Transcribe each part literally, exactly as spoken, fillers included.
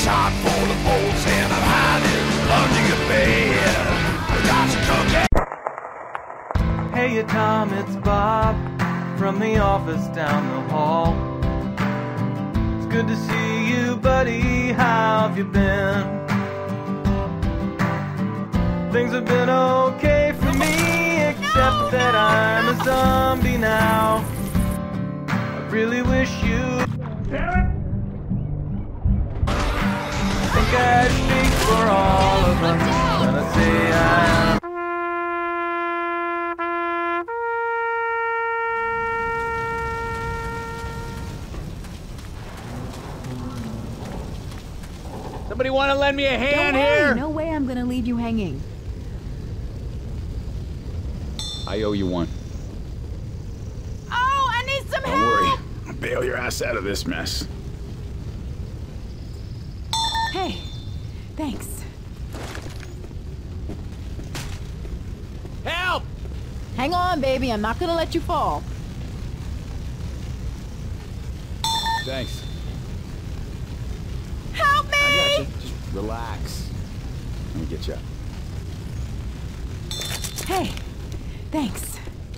shot full of bolts and I'm hiding under your bed. Got you cooking. Hey, Tom, it's Bob from the office down the hall. It's good to see you, buddy. How have you been? Things have been okay for me, except that I'm a zombie now. I really wish you. I think I'd speak for all of us when I say I am. Somebody want to lend me a hand Don't worry, here? no way I'm gonna leave you hanging. I owe you one. Oh, I need some Don't help! worry. I'll bail your ass out of this mess. Hey, thanks. Help! Hang on, baby, I'm not gonna let you fall. Thanks. Help me! I got you. Just relax. Let me get you up. Hey, thanks.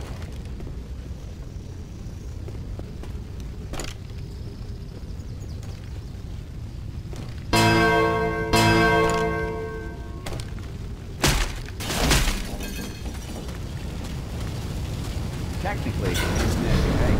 Technically, it's Nick, right?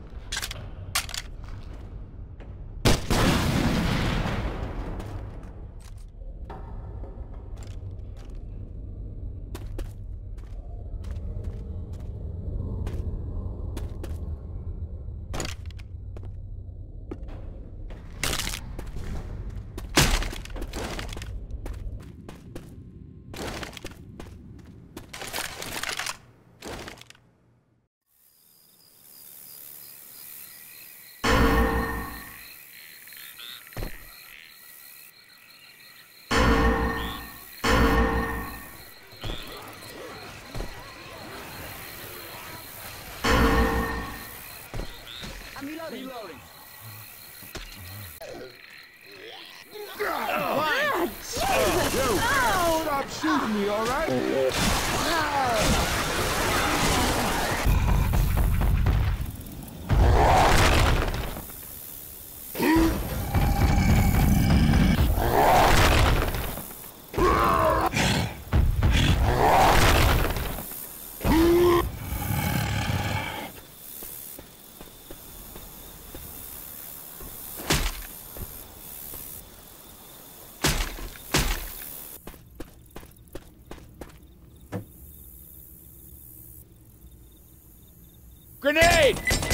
Reloading. Ah, Jesus! Oh! Stop shooting me, all right? Grenade!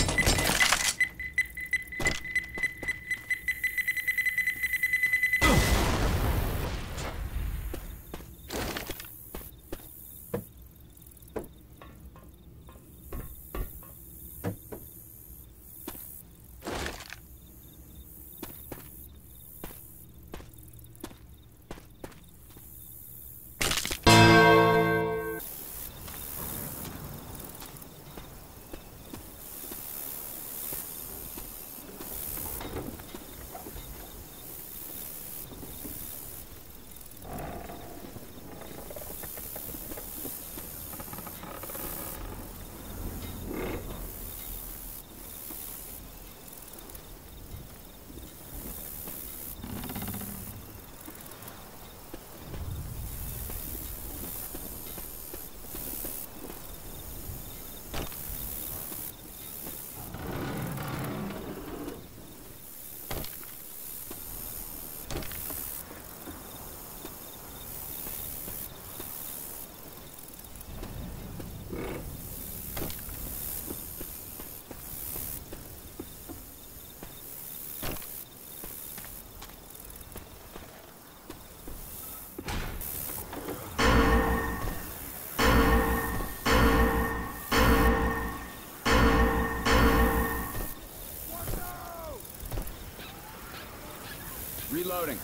Reloading.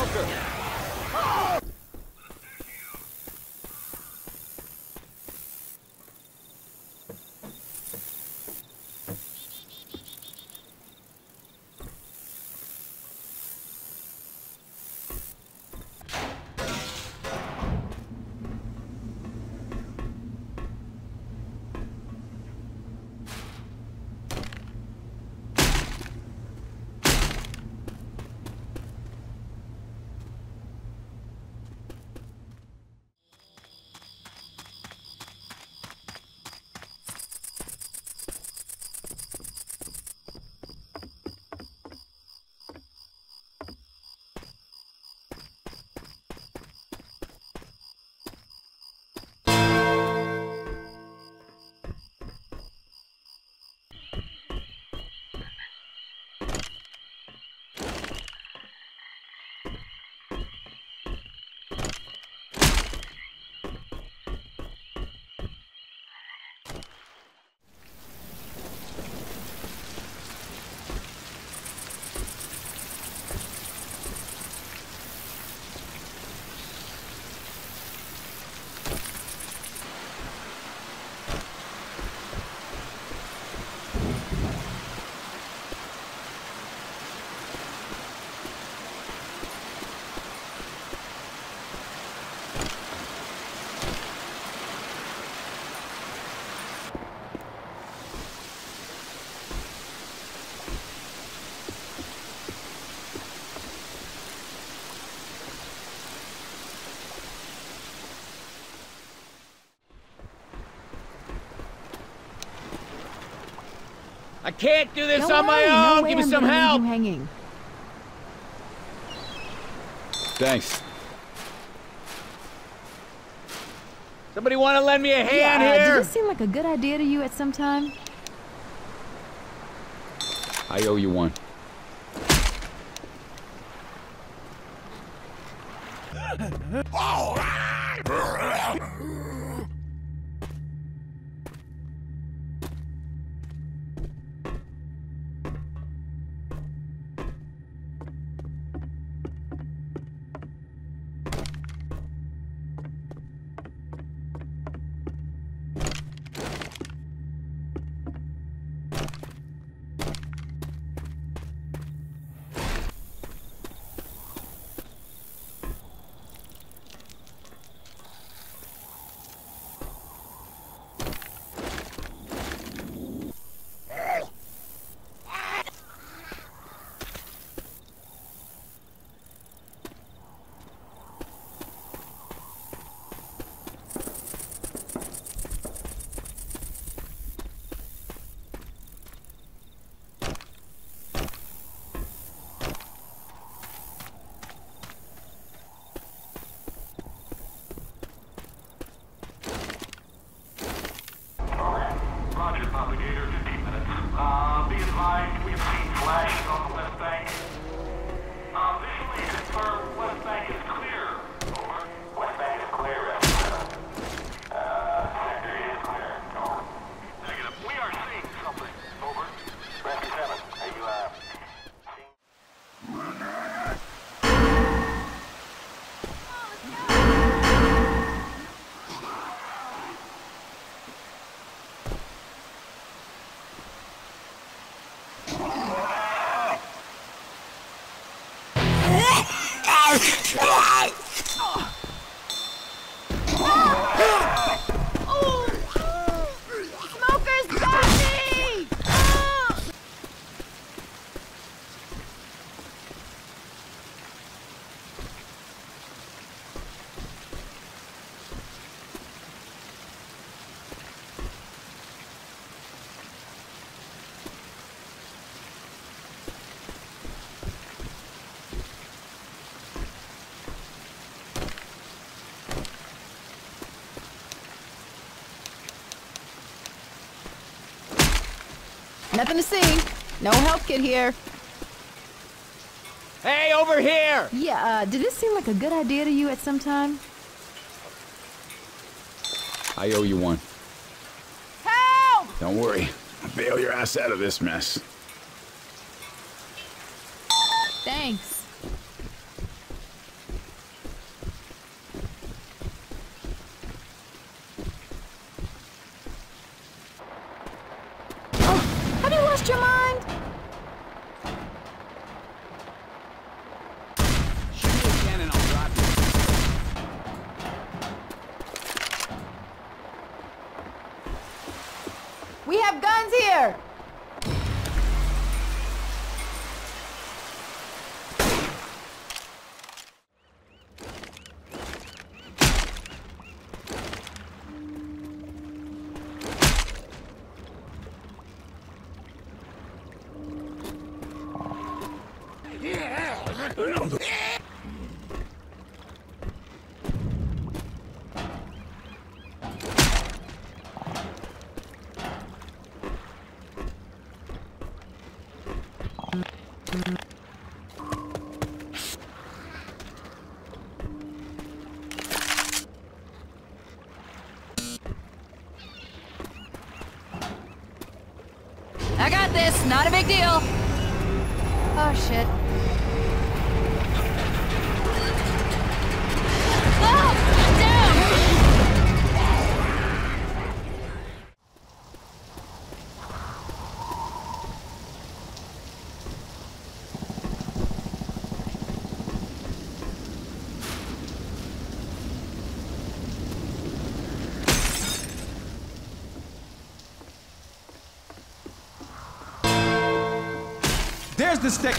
Closer! I can't do this No on my way, own! no way Give me I'm some gonna leave help! you hanging. Thanks. Somebody want to lend me a hand yeah, uh, here? did this seem like a good idea to you at some time? I owe you one. Roger, Propagator, fifteen minutes. Uh, be advised, we've seen flashes on the West Bank. Uh, visually confirmed West Bank is clear. Over. West Bank is clear, Escalade. Uh, sector is clear. Over. Negative. We are seeing something. Over. Rescue seven, are you, uh, seeing... Smoker's got me! Nothing to see. No help kit here. Hey, over here! Yeah, uh, did this seem like a good idea to you at some time? I owe you one. Help! Don't worry. I'll bail your ass out of this mess. Thanks. your mind? Shoot me again and I'll drop you. We have guns here! I got this, not a big deal. Oh shit. Oh, down! There's the stick.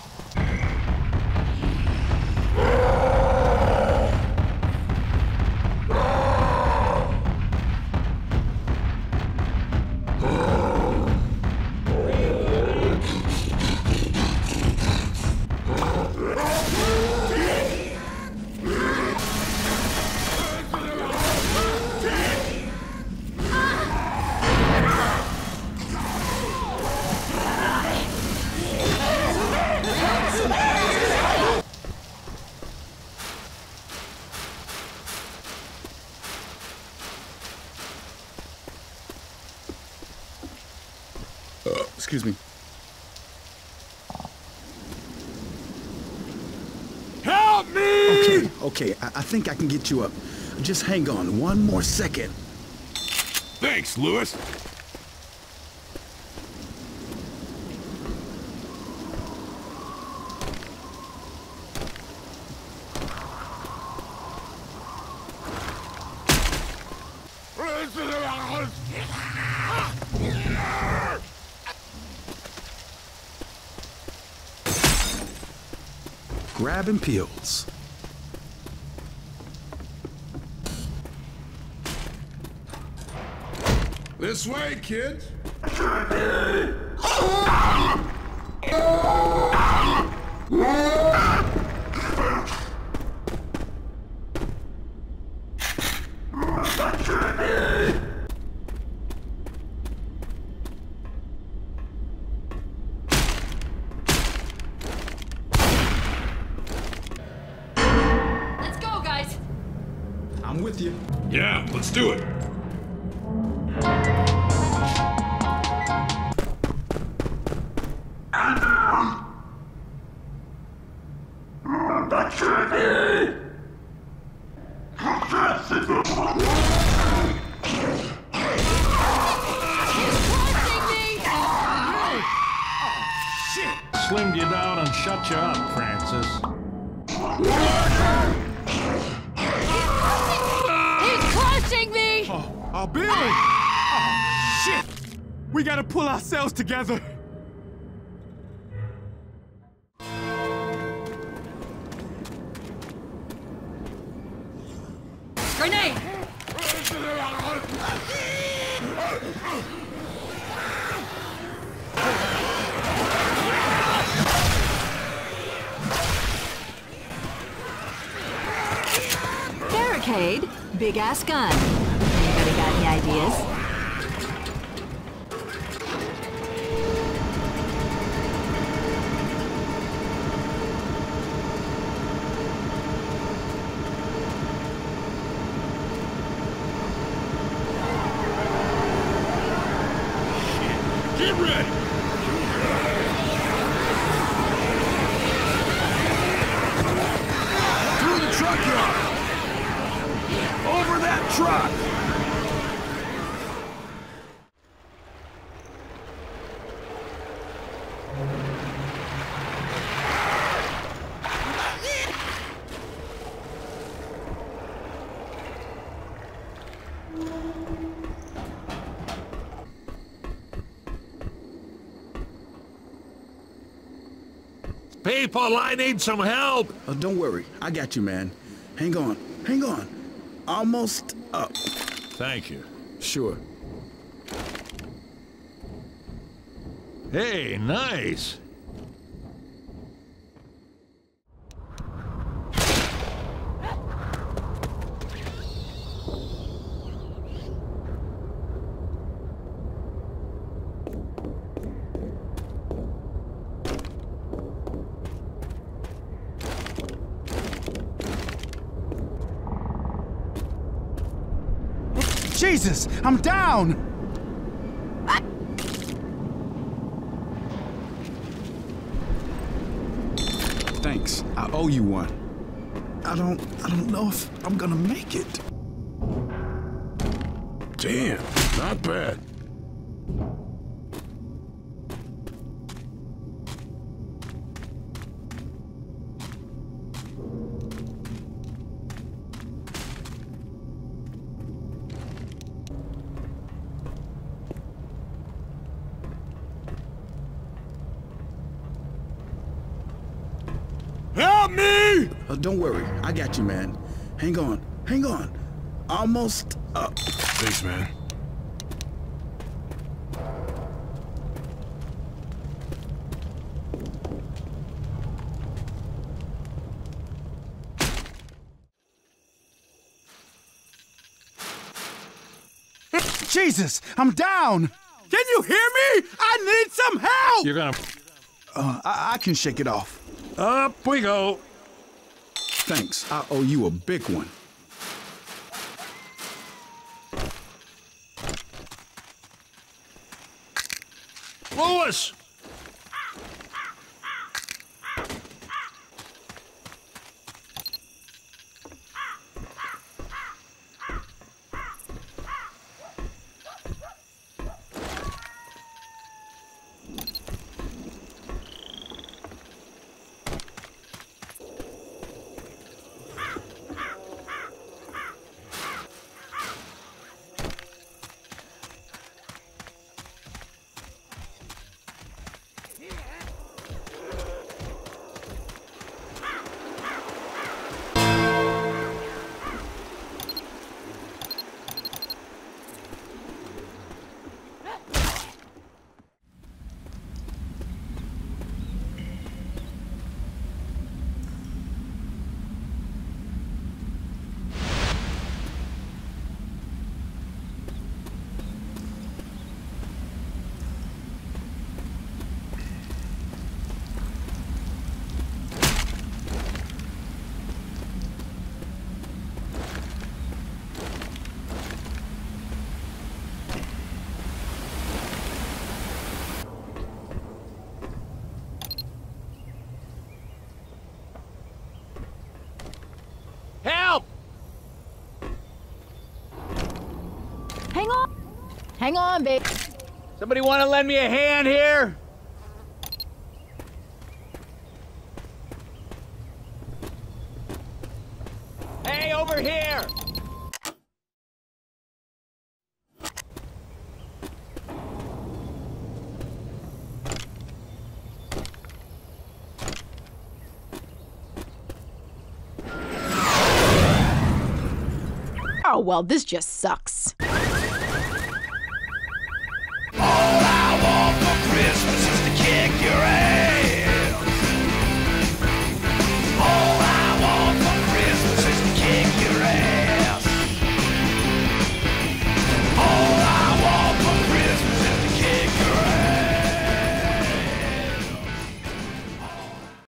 Uh, excuse me. Help me! Okay, okay, I, I think I can get you up. Just hang on one more second. Thanks, Lewis. Grabbing peels. This way, kids. Let's go, guys! I'm with you. Yeah, let's do it. Slimmed you down and shut you up, Francis. He's crushing me! Oh, oh Billy! Oh, shit! We gotta pull ourselves together. Grenade! Barricade, big ass gun. Anybody got any ideas? Get ready. Through the truck yard. Over that truck. people. I need some help. Oh, don't worry. I got you, man. Hang on. Hang on. Almost up. Thank you. Sure. Hey, nice. Jesus, I'm down! Thanks. I owe you one. I don't... I don't know if I'm gonna make it. Damn, not bad. Help me! Oh, don't worry. I got you, man. Hang on. Hang on. Almost up. Thanks, man. Jesus, I'm down! Can you hear me? I need some help! You're gonna... Uh, I, I can shake it off. Up we go. Thanks. I owe you a big one. Louis! Help! Hang on. Hang on, babe. Somebody want to lend me a hand here? Hey, over here! Oh, well, this just sucks. All I want for Christmas